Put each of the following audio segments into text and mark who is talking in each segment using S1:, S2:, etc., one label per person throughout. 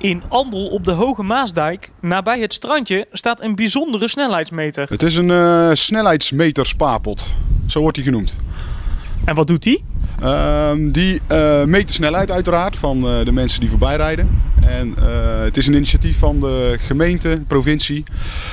S1: In Andel op de Hoge Maasdijk, nabij het strandje, staat een bijzondere snelheidsmeter.
S2: Het is een snelheidsmeter spaarpot, zo wordt die genoemd.
S1: En wat doet die?
S2: Die meet de snelheid uiteraard van de mensen die voorbij rijden. En het is een initiatief van de gemeente, provincie,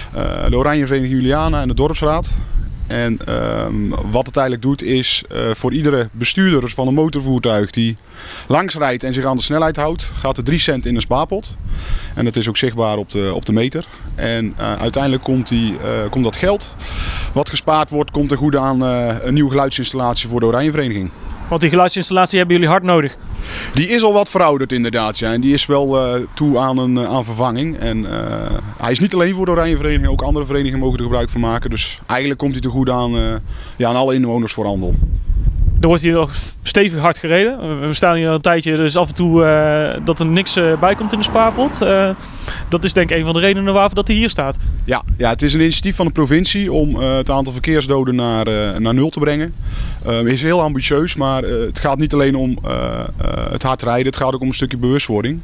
S2: de Oranje Vereniging Juliana en de dorpsraad. En wat het eigenlijk doet is voor iedere bestuurder van een motorvoertuig die langs rijdt en zich aan de snelheid houdt, gaat er 3 cent in een spaarpot. En dat is ook zichtbaar op de meter. En uiteindelijk komt dat geld wat gespaard wordt, komt ten goede aan een nieuwe geluidsinstallatie voor de Oranje Vereniging.
S1: Want die geluidsinstallatie hebben jullie hard nodig.
S2: Die is al wat verouderd inderdaad, ja. En die is wel toe aan vervanging. En hij is niet alleen voor de Oranje Vereniging, ook andere verenigingen mogen er gebruik van maken. Dus eigenlijk komt hij te goed aan alle inwoners voor Andel.
S1: Er wordt hier nog stevig hard gereden. We staan hier al een tijdje, dus af en toe dat er niks bij komt in de spaarpot. Dat is denk ik een van de redenen waarvoor dat hij hier staat. Ja,
S2: het is een initiatief van de provincie om het aantal verkeersdoden naar 0 te brengen. Het is heel ambitieus, maar het gaat niet alleen om het hard rijden. Het gaat ook om een stukje bewustwording.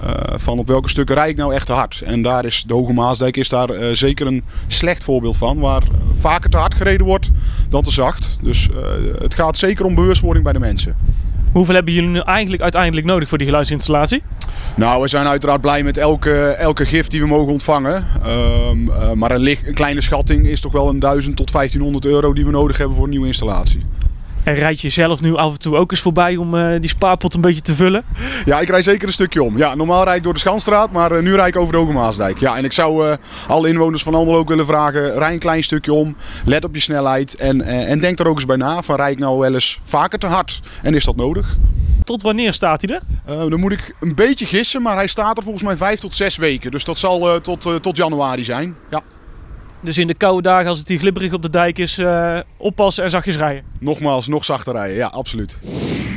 S2: Van op welke stukken rijd ik nou echt te hard. En daar is de Hoge Maasdijk daar zeker een slecht voorbeeld van. Waar vaker te hard gereden wordt dan te zacht. Dus het gaat zeker om bewustwording bij de mensen.
S1: Hoeveel hebben jullie nu eigenlijk uiteindelijk nodig voor die geluidsinstallatie?
S2: Nou, we zijn uiteraard blij met elke gift die we mogen ontvangen. Maar een kleine schatting is toch wel 1000 tot 1500 euro die we nodig hebben voor een nieuwe installatie.
S1: En rijd je zelf nu af en toe ook eens voorbij om die spaarpot een beetje te vullen?
S2: Ja, ik rijd zeker een stukje om. Ja, normaal rijd ik door de Schanstraat, maar nu rijd ik over de Hoge Maasdijk. Ja, en ik zou alle inwoners van Andel ook willen vragen, rij een klein stukje om, let op je snelheid en denk er ook eens bij na. Van rijd ik nou wel eens vaker te hard en is dat nodig?
S1: Tot wanneer staat hij er?
S2: Dan moet ik een beetje gissen, maar hij staat er volgens mij 5 tot 6 weken. Dus dat zal tot januari zijn. Ja.
S1: Dus in de koude dagen als het hier glibberig op de dijk is, oppassen en zachtjes rijden?
S2: Nogmaals, nog zachter rijden. Ja, absoluut.